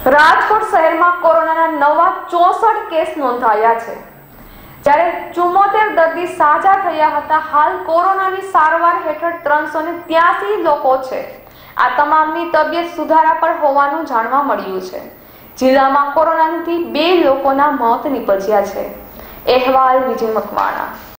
રાજકોટ શહેરમાં કોરોનાના નવા 64 કેસ નોંધાયા છે, જ્યારે 74 દર્દી સાજા થયા હતા। હાલ કોરોનાની સારવાર હેઠળ 383 લોકો છે। આ તમામની તબિયત સુધારા પર હોવાનું જાણવા મળ્યું છે। જિલ્લામાં કોરોનાથી 2 લોકોના મોત નીપજ્યા છે। અહેવાલ વિજય મકવાણા।